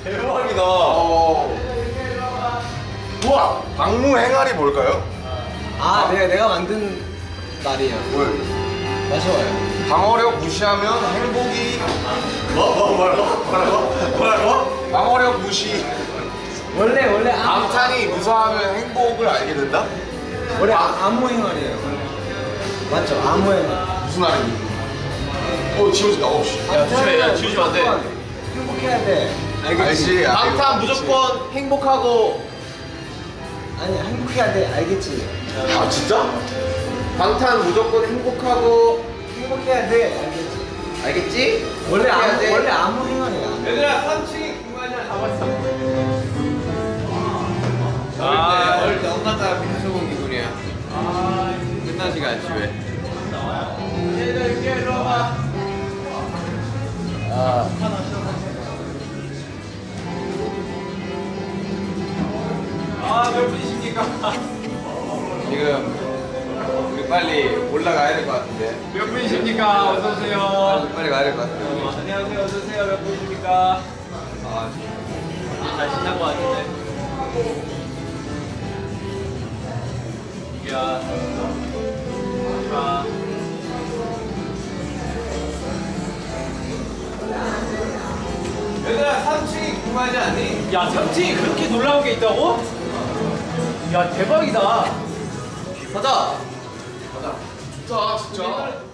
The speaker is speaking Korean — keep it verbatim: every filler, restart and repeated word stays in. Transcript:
대박이다. 어. 우와, 방무 행활이 뭘까요? 아, 내가 내가 만든 말이에요. 뭘? 마셔봐요. 방어력 무시하면 행복이. 뭐, 뭐, 뭐라고? 뭐라고? 뭐라고? 방어력 무시. 원래 원래 아, 방탄이 무사하면 행복을 알게 된다? 원래 아, 암호 행활이에요. 맞죠? 암호 행활. 무슨 말인지. 어, 지워진다. 어, 씨. 야, 조심해. 야, 지우지면 안 돼. 행복해야 돼. 알겠지? 알지? 방탄 알지. 무조건 행복하고. 아니 행복해야 돼. 알겠지? 아, 진짜? 방탄 무조건 행복하고. 행복해야 돼. 알겠지? 알겠지? 원래 해야 암 돼. 원래 암호 행활이야. 얘들아, 삼 층이 공간이야. 잡았어. 아, 어릴 때 엄마 따라 빙수 본 기분이야. 아, 끝나지가 않지 왜? 얘들아, 이렇게 일로 와봐. 아. 아, 몇 분이십니까? 지금 우리 빨리 올라가야 될 것 같은데. 몇 분이십니까? 어서 오세요. 빨리, 빨리 가야 될 것 같은데. 어, 안녕하세요. 어서 오세요. 몇 분이십니까? 아, 잘 신난 것 같은데. 야, 자, 얘들아, 삼 층이 궁금하지 않니? 야, 삼 층이 그렇게 놀라운 게 있다고? 야, 대박이다. 가자. 좋다, 진짜.